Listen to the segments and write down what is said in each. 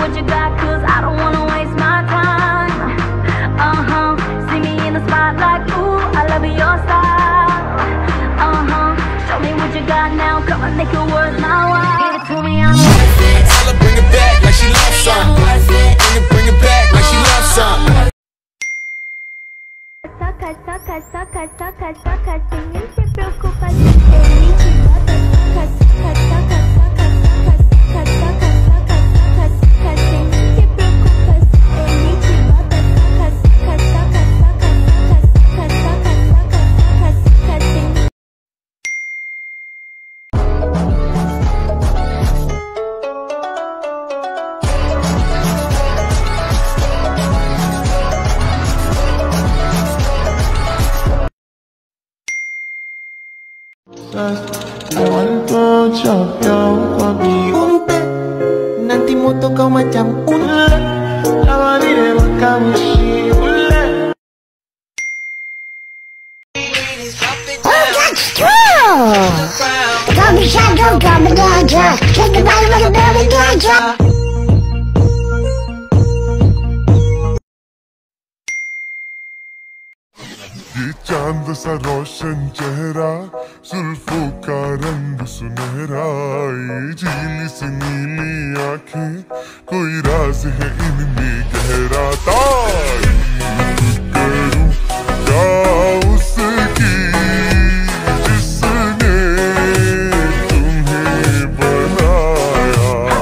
what you got, cause I don't wanna waste my time. See me in the spotlight, ooh, I love your style. Show me what you got now, come on, make it worth my while. Give it to me, I'm worth it. Tell her bring it back like she loves something. Bring it back like she loves something. Saca, sem nem se preocupar. Ele te bota, saca, sem nem se preocupar. Ele te bota, Lewanto siya pag-iunta. Nanti mo to kau macam ulat. Lawa dire kami si ulat. Oh, that's true! Gummy shadow, gummy ganja. Shake the bottom of the belly ganja. ये चांद सा रोशन चेहरा, जुल्फों का रंग सुनहरा, ये झीली सी नीली आंखें, कोई राज है इनमें गहरा। तारीफ करूं क्या उसकी जिसने तुम्हें बनाया।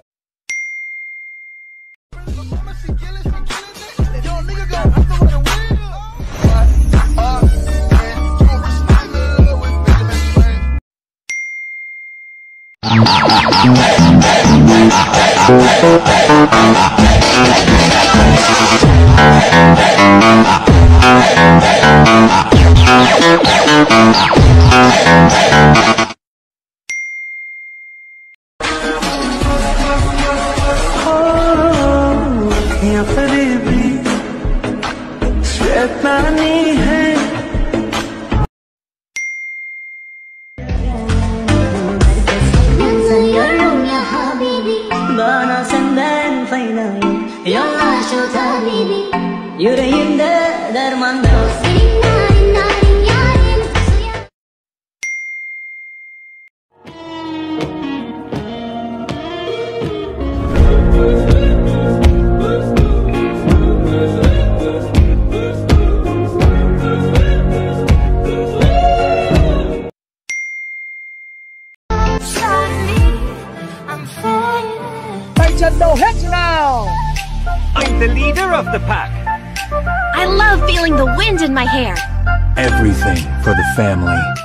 I'm the leader of the pack. I love feeling the wind in my hair. Everything for the family.